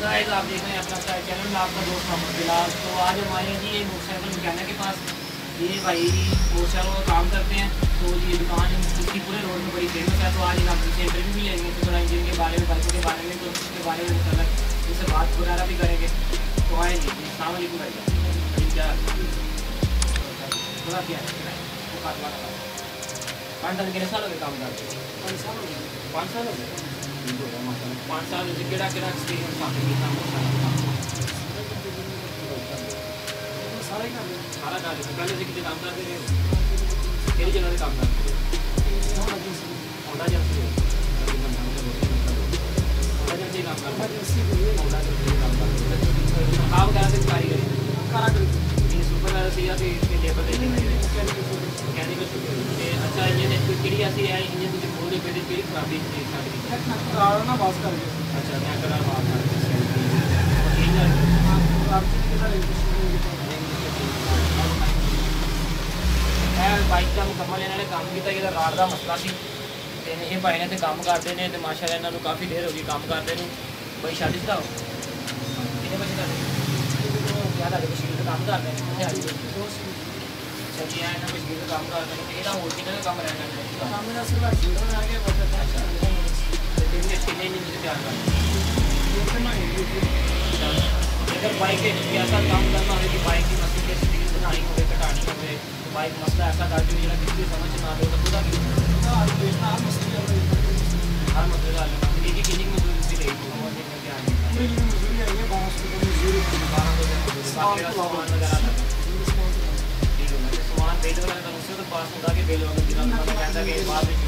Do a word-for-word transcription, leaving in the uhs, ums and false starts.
Guys आप देख रहे हैं अपना चैनल में आपका दोस्त मोहम्मद बिलाल। तो आज हमारे जी ये मोटरसाइकिल मैकेनिक के पास ये भाई मोटरसाइकिल का काम करते हैं। तो ये दुकान इसकी पूरे रोड में बड़ी फेमस है। तो आज हम इनसे इंटरव्यू भी लेंगे तो थोड़ा इंजन के बारे में, बाइकों के बारे में, तो उसके बारे में मतलब इनसे बात वगैरह भी करेंगे। तो आए जी अस्सलाम वालेकुम भाई साहब। क्या थोड़ा क्या है वो काटवा का पाँच साल कितने साल हो गए काम करते? पाँच साल हो गए। पाँच साल हो गए पाँच साल से केड़ा केड़ा एक्सपीरियंस आपने कितना सारा ही काम सारा काम पहले से कितने काम करते रहे? केड़ी जगह पे काम करते थे? होंडा एजेंसी होंडा एजेंसी काम करते होंडा एजेंसी काम करते काम करा से कारीगरी करा कर ये सुपर वाला से या फिर लेबर दे मैकेनिकल ते अच्छा इंजन केड़ी ऐसी है इंजन तुझे बोल दे पेड़ी केड़ी खराबी थी सारी करार ना बात कर अच्छा मैं करार बात कर ठीक है आप कितना मैं बाइक का मुकम्मल इन्होंने काम किया ये रात का मसला सी ते ये भाई ने ते काम करते हैं तो माशाल्लाह इन्होंने काफ़ी देर हो गई काम करते हैं। भाई शादी शुदा हो कितने बजे कर क्या लगे मशीन का काम करते हैं अच्छा जी है ना मशीन का काम करते हैं ये हो कितना काम रहना है काम में सिर्फ जीरो आ गया बहुत अच्छा तीन के तीन दिन से तैयार करते अगर बाइक के ऐसा काम करना हो कि बाइक की मशीन की स्पीड बढ़ानी हो घटानी हो तो बाइक मसला ऐसा कर जो जरा किसी समझ ना आए तो खुदा की हर मसले हर मसले का हल की कितनी मजदूरी सी रही मजदूरी आई है बारह सौ मजदूरी बारह सौ बाकी सामान वगैरह ठीक है सामान बेच वगैरह का उससे तो पास होता कि बिल वगैरह कहता कि बाद में